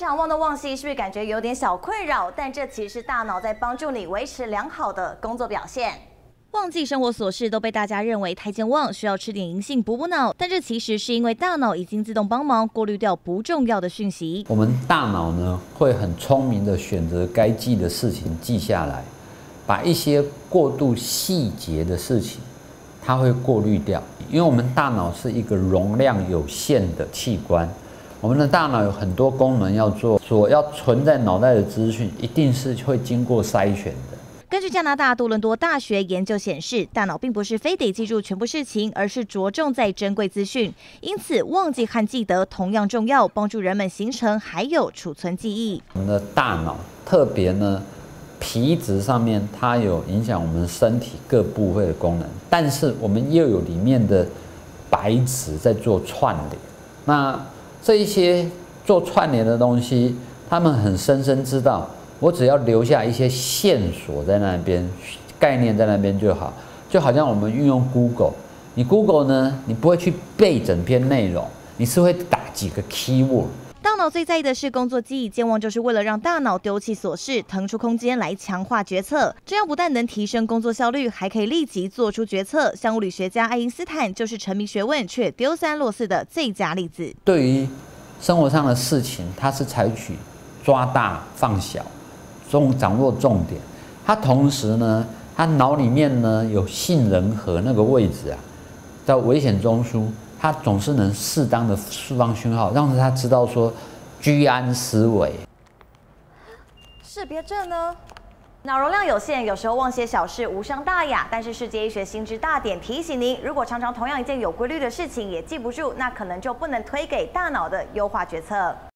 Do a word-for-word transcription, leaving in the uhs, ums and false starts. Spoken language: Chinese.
常忘东忘西，是不是感觉有点小困扰？但这其实是大脑在帮助你维持良好的工作表现。 忘记生活琐事都被大家认为太健忘，需要吃点银杏补补脑。但这其实是因为大脑已经自动帮忙过滤掉不重要的讯息。 我们大脑呢会很聪明的选择该记的事情记下来，把一些过度细节的事情，它会过滤掉。因为我们大脑是一个容量有限的器官，我们的大脑有很多功能要做，所要存在脑袋的资讯，一定是会经过筛选的。 根据加拿大多伦多大学研究显示，大脑并不是非得记住全部事情，而是着重在珍贵资讯。因此，忘记和记得同样重要，帮助人们形成还有储存记忆。 我们的大脑特别呢，皮质上面它有影响我们身体各部位的功能，但是我们又有里面的白质在做串联。那这一些做串联的东西，他们很深深知道。 我只要留下一些线索在那边，概念在那边就好。就好像我们运用 Google， 你 Google 呢，你不会去背整篇内容，你是会打几个 keyword。 大脑最在意的是工作记忆，健忘就是为了让大脑丢弃琐事，腾出空间来强化决策。这样不但能提升工作效率，还可以立即做出决策。像物理学家爱因斯坦就是沉迷学问却丢三落四的最佳例子。 对于生活上的事情，他是采取抓大放小。 重掌握重点，他同时呢，他脑里面呢有杏仁核那个位置啊，在危险中枢，他总是能适当的释放讯号，让他知道说居安思危。 识别证呢？脑容量有限，有时候忘些小事无伤大雅。但是世界医学新知大典提醒您，如果常常同样一件有规律的事情也记不住，那可能就不能推给大脑的优化决策。